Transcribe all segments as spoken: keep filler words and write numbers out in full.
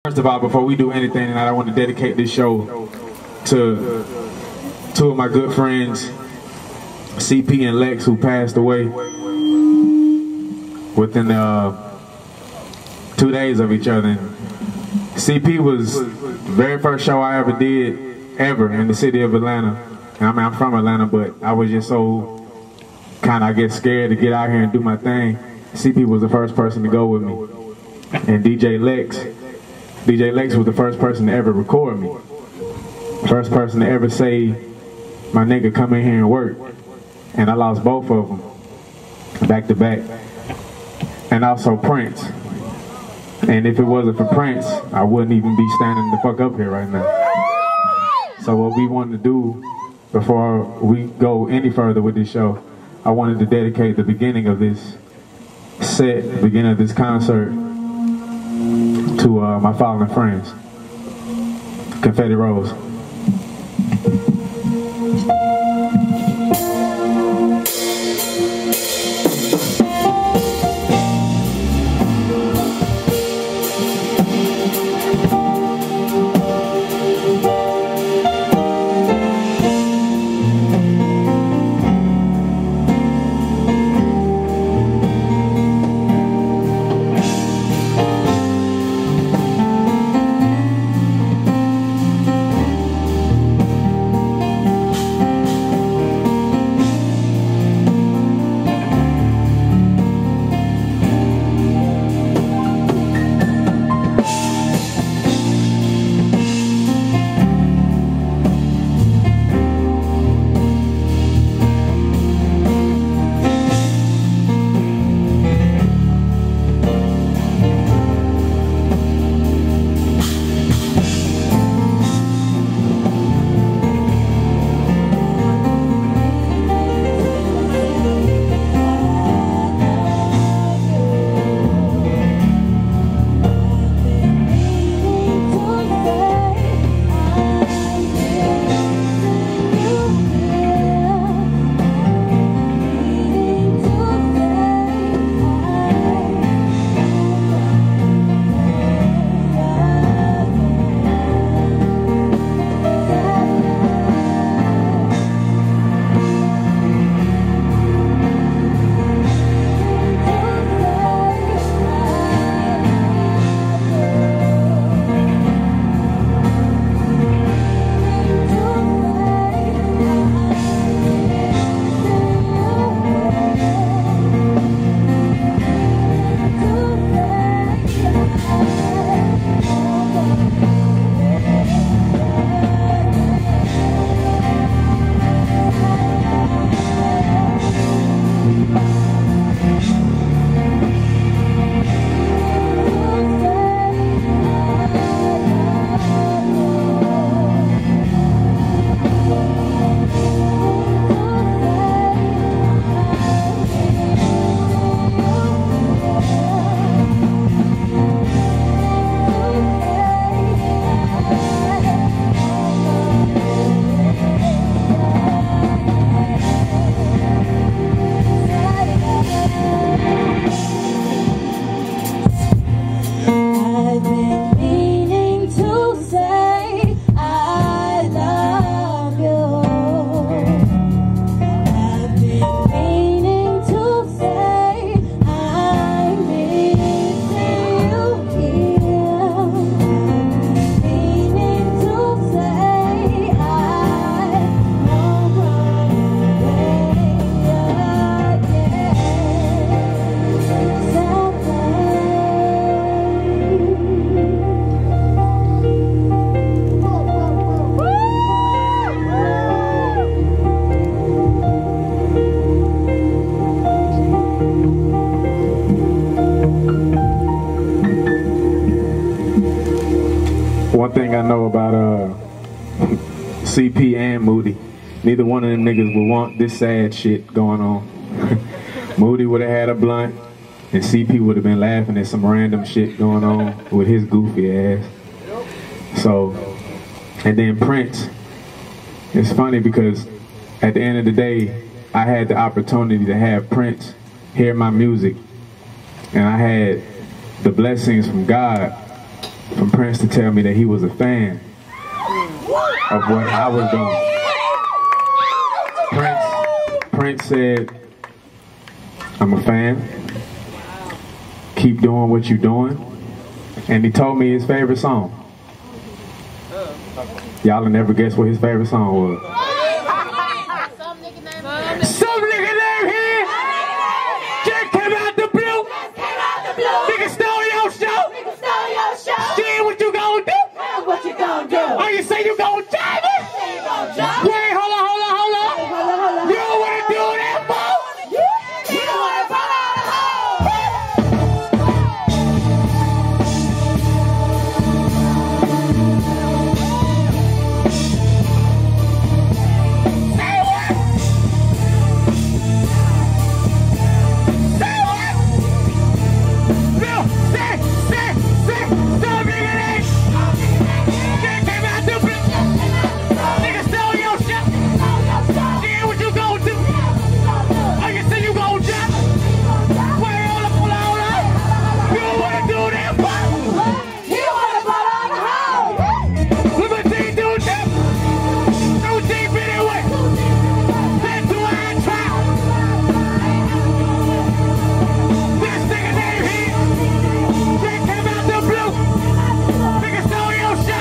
First of all, before we do anything tonight, I want to dedicate this show to two of my good friends, C P and Lex, who passed away within uh, two days of each other. And C P was the very first show I ever did, ever, in the city of Atlanta. And I mean, I'm from Atlanta, but I was just so kind of, I guess, scared to get out here and do my thing. C P was the first person to go with me. And D J Lex, D J Lex was the first person to ever record me. First person to ever say, my nigga, come in here and work. And I lost both of them, back to back. And also Prince. And if it wasn't for Prince, I wouldn't even be standing the fuck up here right now. So what we wanted to do, before we go any further with this show, I wanted to dedicate the beginning of this set, the beginning of this concert, to uh, my fallen friends. Confetti Rose. One thing I know about uh, C P and Moody, neither one of them niggas would want this sad shit going on. Moody would have had a blunt, and C P would have been laughing at some random shit going on with his goofy ass. So, and then Prince, it's funny because at the end of the day, I had the opportunity to have Prince hear my music, and I had the blessings from God from Prince to tell me that he was a fan of what I was doing. Prince, Prince said, I'm a fan, keep doing what you're doing, and he told me his favorite song. Y'all will never guess what his favorite song was. Some nigga named here just came out the blue. Nigga stole your show. Shit, what you gonna do? What you gonna do? Oh, you say you gonna drive it? Wait, hold on, hold on, hold on. You don't wanna do that, bro? You don't wanna fall out of hole. Say what? Say what? No, say, say, say, stop nigga name. Shit came out the blue. Nigga stole your shit. Yeah, what you gonna do? Oh, you say you gonna jump? Wait, hold up, hold on, hold on. You don't wanna do that, bro? You wanna fall out of hole. Let me see, do that. Do deep anyway. That's who I try. This nigga named here. Shit came out the blue. Nigga stole your show.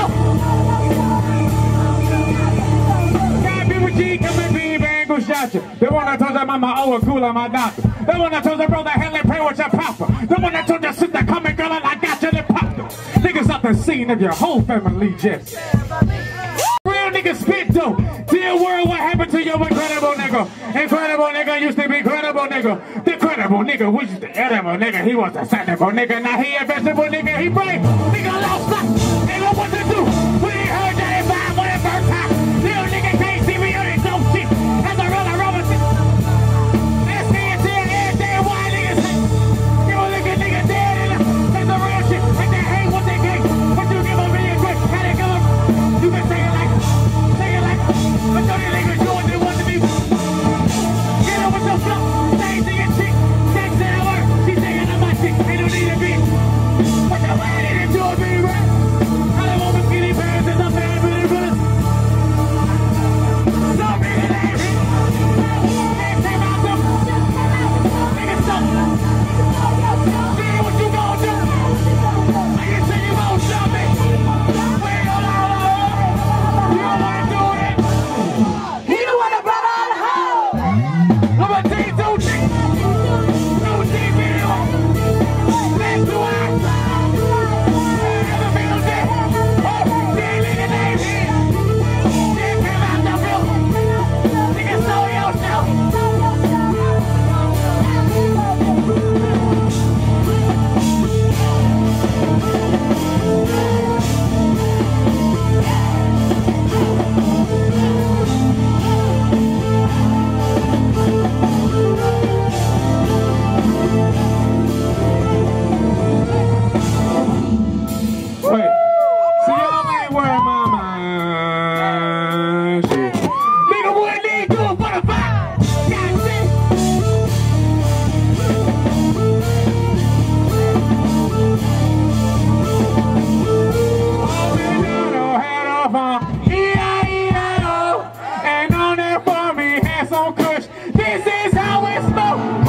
God, people G, come and be, man, go shot you. The one that told your mama, oh, a cool on my doctor. The one that told your brother, hell, and pray with your papa. The one that told your sister, come and girl, and I got you, and pop them. Niggas out the scene of your whole family, just. Real niggas spit though. Dear world, what happened to your incredible nigga? Incredible nigga used to be credible nigga. The credible nigga was just the edible nigga. He was the technical nigga. Now he a vegetable nigga. He brave. Nigga lost sight. Ain't know what to do. We ain't heard that in five when it first time. Little nigga can't see me on his own shit. That's a real Robinson. Let's see it till every day. Why niggas say? Give a nigga nigga dead in it. That's the real shit. And they hate what they hate. But you give them really quick. How they give them? You can say it like, say it like, but don't you niggas do what they want to be. Get up with your flow. Same thing and shit. Sex in her work. She's taking on my shit. Ain't no need to be. What the way did it do it be right? I don't want to skinny pants as a fan for the brothers. Some nigga named here. Can't take out them. Nigga stop. See what you gon' do. Like you say you gon' show me. Wait, hold on, hold on. You don't wanna do it. You don't wanna fall out of hole. I'm a team two G. Two G video. Let's do it. Never been no day. They nigga named here. They came out the blue. Nigga stole your show. Wait, see y'all ain't wearing my mind. Shit. Nigga, what they do for the vibe? God damn. Oh, we got our hat off on E I E I O. And on there for me, had some kush. This is how it smoke.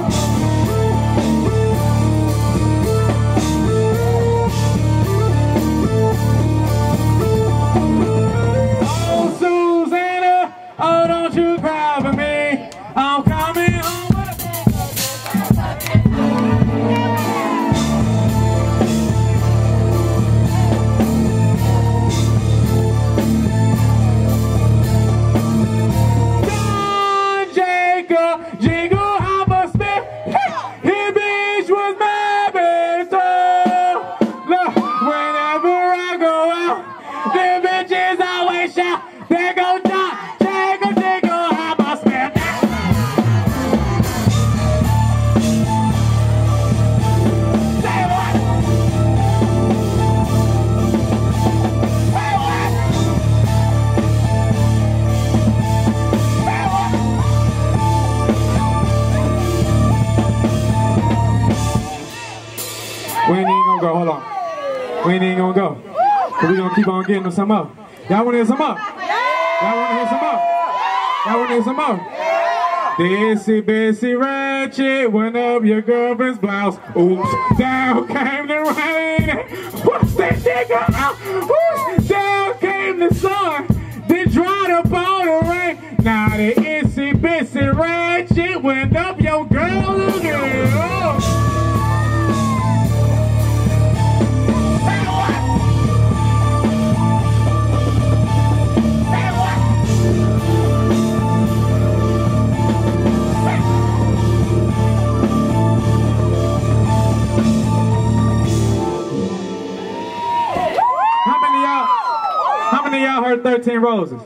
Oh, Susanna, oh, don't you cry for me. I'm coming home with Don Jacob, Jingle Hopper Smith. His bitch was my best friend. Look, whenever I go out, them bitches always shout, there go Don Jacob, Jingle Hopper Smith. Say what? Say what? Say what? We ain't even gonna go, hold on. We We ain't even gonna go. Cause we gonna keep on getting them some more. Y'all wanna hear some more? Y'all wanna hear some more? Y'all wanna hear some more? The itsy bitsy ratchet went up your girlfriend's blouse. Oops, down came the rain. What's that shit going on? Oops, down came the sun. Then dried up all the rain. Now the itsy bitsy ratchet went up your girl's girl. How many of y'all heard thirteen Roses?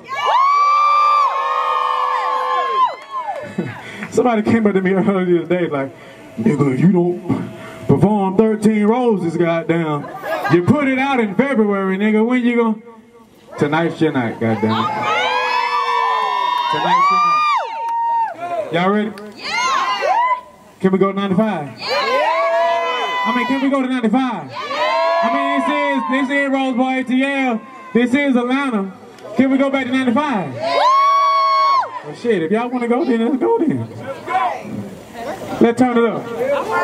Somebody came up to me earlier today like, nigga, you don't perform thirteen Roses, goddamn. You put it out in February, nigga. When you gonna? Tonight's your night, goddamn. Tonight's your night. Y'all ready? Can we go to ninety-five? I mean, can we go to ninety-five? I mean, this is, this is Rose Bowl A T L. This is Atlanta. Can we go back to ninety-five? Well, shit, if y'all want to go, then let's go then. Let's turn it up.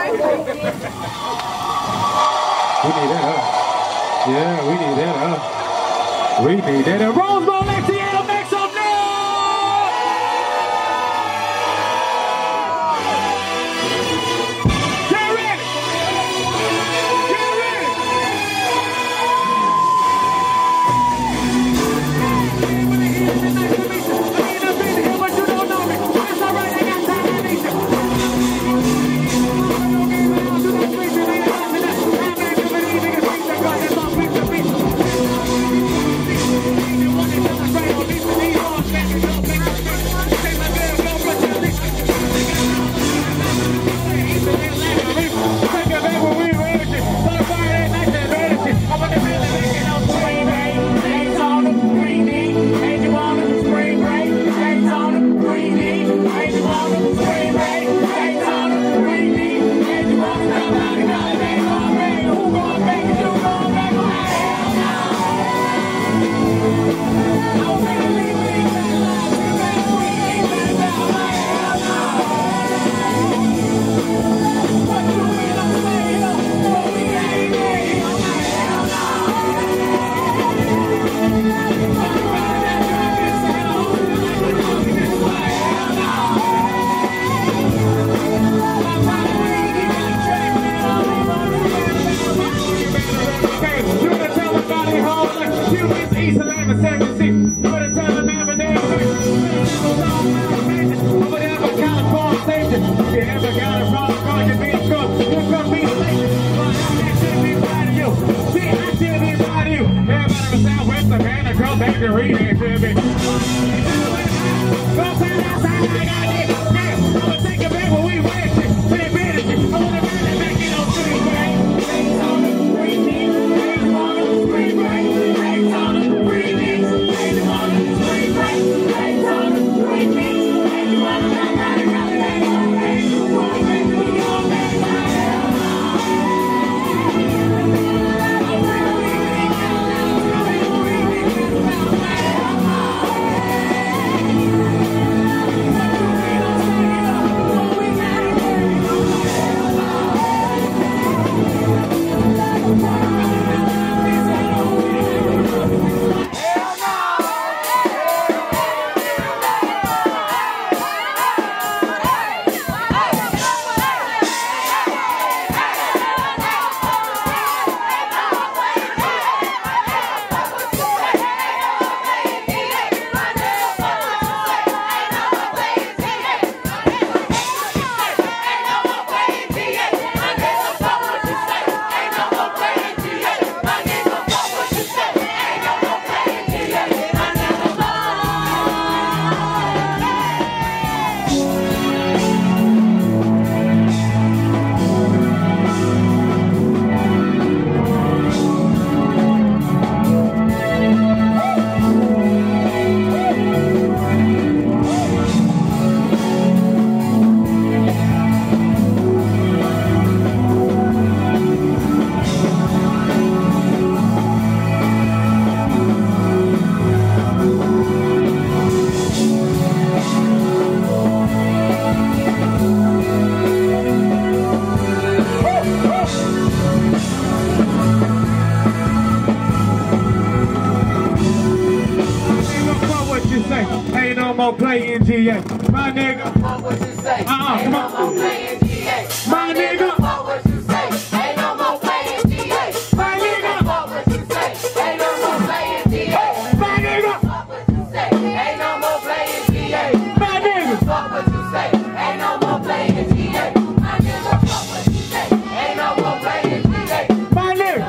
We need that up. Yeah, we need that up. We need that up. Rose Bowl A T L, make some noise! Get ready! Get ready! more play N G A. My nigga. Fuck what you say. Uh-uh, come on. Ain't no more play N G A. My nigga. Fuck what you say. Ain't no more play N G A. My nigga. Fuck what you say. Ain't no more play N G A. My nigga. Fuck what you say. Ain't no more play N G A. My nigga. Fuck what you say. Ain't no more play N G A. My nigga. Fuck what you say. Ain't no more play N G A. My nigga.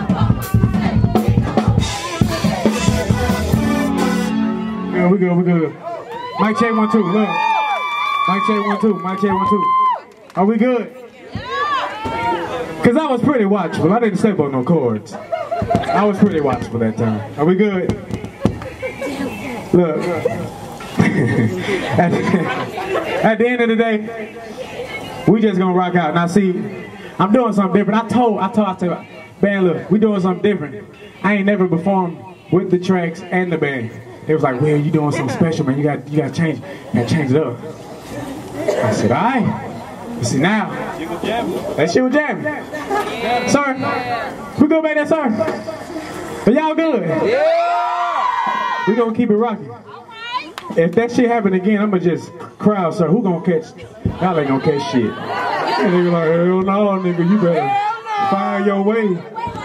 Yeah, we good, we good. Mic check one, two, look. Mic check one, two, mic check one, two. Are we good? Because I was pretty watchful. I didn't step on no chords. I was pretty watchful that time. Are we good? Look. at, the, at the end of the day, we just gonna rock out. Now see, I'm doing something different. I told, I told, I told, band, look, we doing something different. I ain't never performed with the tracks and the band. It was like, well, you doing something special, man. You got, you got to change, you got to change it up. I said, all right. You see now, that shit was jamming. Sir, we go back there, sir. Are y'all good? Yeah. We gonna keep it rocking. If that shit happen again, I'ma just crowd, sir. Who gonna catch? Y'all ain't gonna catch shit. And nigga like, hell no, nigga, you better find your way.